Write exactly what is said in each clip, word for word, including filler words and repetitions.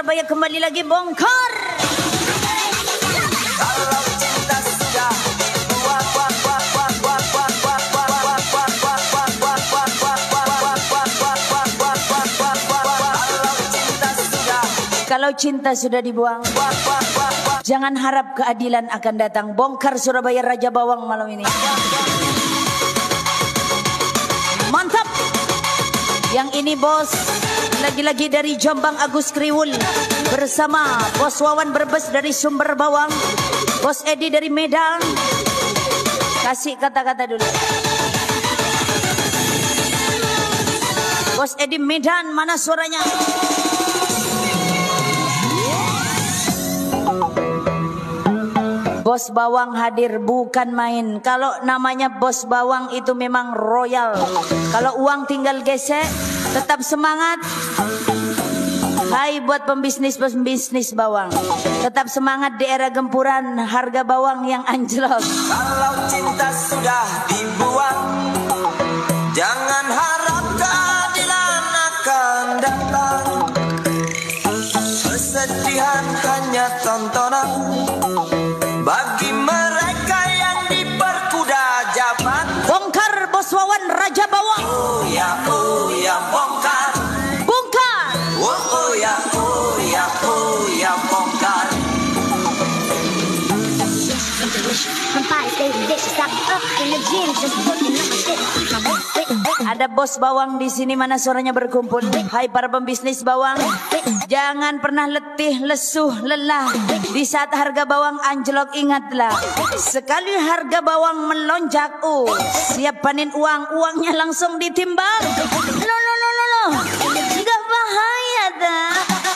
Surabaya kembali lagi bongkar. Kalau cinta sudah dibuang, jangan harap keadilan akan datang. Bongkar Surabaya Raja Bawang malam ini. Mantap. Yang ini bos, lagi-lagi dari Jombang Agus Kriwul bersama Bos Wawan Brebes dari Sumber Bawang, Bos Edi dari Medan. Kasih kata-kata dulu. Bos Edi Medan, mana suaranya? Bos Bawang hadir, bukan main. Kalau namanya Bos Bawang itu memang royal. Kalau uang tinggal gesek, tetap semangat. Hai buat pembisnis-pembisnis bawang, tetap semangat di era gempuran harga bawang yang anjlok. Kalau cinta sudah dibuang, jangan harap keadilan akan datang. Kesedihan hanya tontonan bagi mereka yang diperkuda jabat. Bongkar Bos Wawan Raja Bawang. Oh ya, oh ya, bongkar. Bongkar. Oh, oh ya, oh ya, oh ya, bongkar. Ada bos bawang di sini, mana suaranya berkumpul. Hai para pembisnis bawang, jangan pernah letih, lesuh, lelah. Di saat harga bawang anjlok, ingatlah, sekali harga bawang melonjak, oh, siap panen uang, uangnya langsung ditimbang. Lo lo lo lo lo, nggak bahaya dah.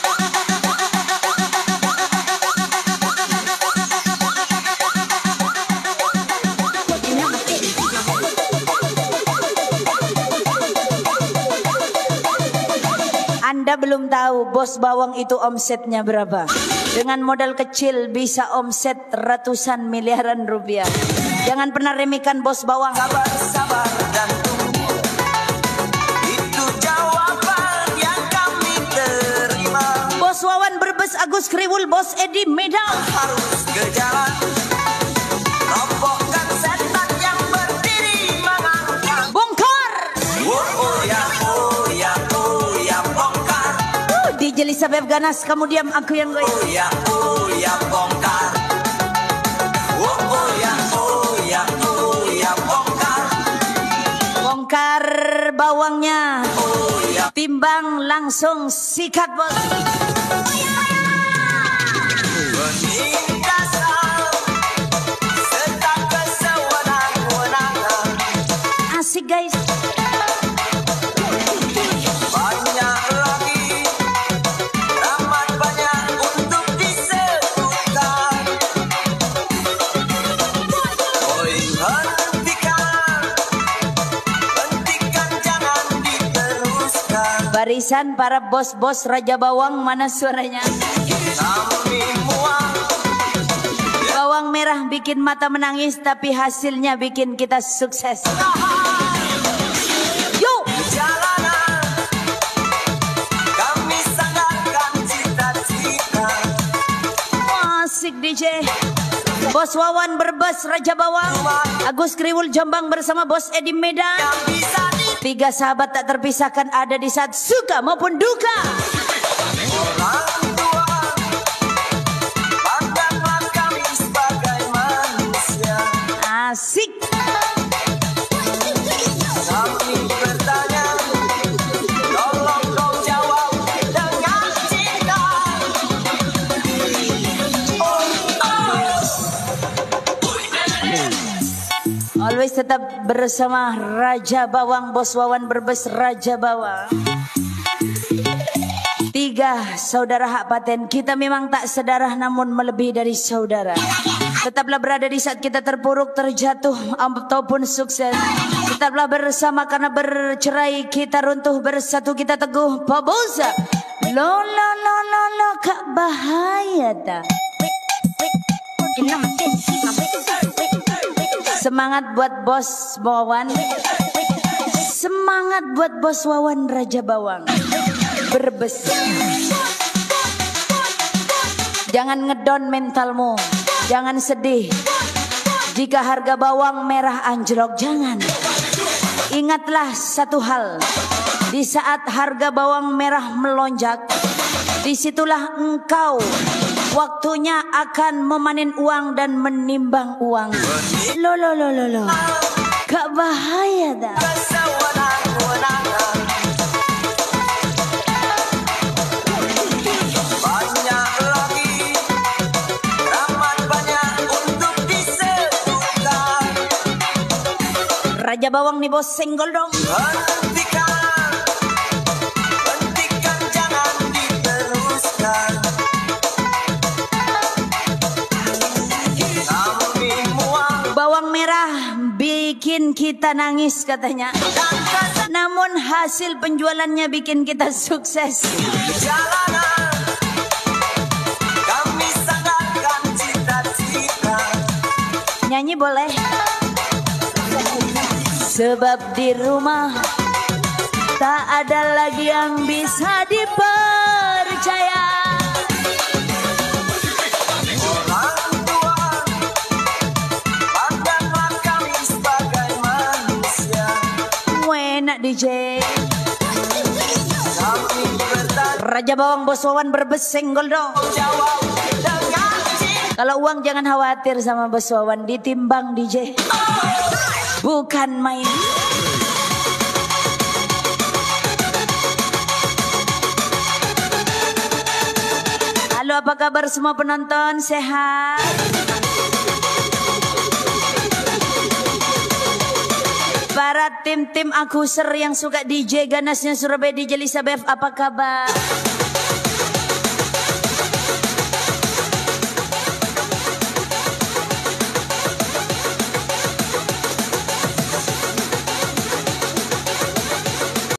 Anda belum tahu bos bawang itu omsetnya berapa. Dengan modal kecil bisa omset ratusan miliaran rupiah. Jangan pernah remehkan bos bawang. Sabar, sabar dan tunggu. Itu jawaban yang kami terima. Bos Wawan Brebes Agus Kriwul, Bos Edi Medan. Harus ke jalan, robohkan setan yang berdiri mengangkat. Bongkar. Oh, oh ya, oh ya, oh ya, bongkar. Uh, D J Lisa Beb Ganas, kamu diam, aku yang goyang. Oh ya, oh ya, bongkar. Oh, oh ya, oh ya, oh ya, bongkar. Bongkar bawangnya. Oh ya, Timbang langsung sikat bos. penindasan serta kesewenang-wenangan. Asik guys. Banyak lagi, amat banyak untuk disebutkan. Oi, hentikan, hentikan, jangan diteruskan. Barisan para bos-bos Raja Bawang, mana suaranya? Kami muak, Bawang merah bikin mata menangis, tapi hasilnya bikin kita sukses. Yuk. jalanan, kami sandarkan cita-cita. Asik D J. Bos Wawan Brebes Raja Bawang, Agus Kriwul Jombang bersama Bos Edi Medan. Yang bisa di Tiga sahabat tak terpisahkan, ada di saat suka maupun duka. orang tua, pandanglah kami sebagai manusia. Asik. Kami bertanya, tolong kau jawab dengan cinta. Oh, Always tetap bersama Raja Bawang, Bos Wawan Brebes Raja Bawang. Tiga saudara hak paten, kita memang tak sedarah namun melebihi dari saudara. Tetaplah berada di saat kita terpuruk, terjatuh ataupun sukses. Tetaplah bersama karena bercerai kita runtuh, bersatu kita teguh. Baboza, lo lo lo lo lo, kak bahaya tak? Semangat buat Bos Wawan, semangat buat Bos Wawan Raja Bawang Brebes. Jangan ngedon mentalmu, jangan sedih jika harga bawang merah anjlok, jangan. Ingatlah satu hal, di saat harga bawang merah melonjak, disitulah engkau waktunya akan memanen uang dan menimbang uang. Lo lo lo lo lo, gak bahaya dah. Raja bawang nih bos, senggol dong. Hentikan, hentikan, jangan diteruskan. Kami muang. Bawang merah bikin kita nangis katanya, namun hasil penjualannya bikin kita sukses. Jalanan, kami sandarkan cita-cita. Nyanyi boleh? Sebab di rumah tak ada lagi yang bisa dipercaya. Orang tua pandanglah kami sebagai manusia. Enak D J. Kami bertanggung Raja bawang bos Wawan berbesenggol dong. jawab dengan cinta. Kalau uang jangan khawatir sama bos Wawan, ditimbang D J. Bukan main. Halo, apa kabar semua penonton? Sehat? Para tim-tim akuser yang suka D J ganasnya Surabaya, D J Lisa Bev, apa kabar?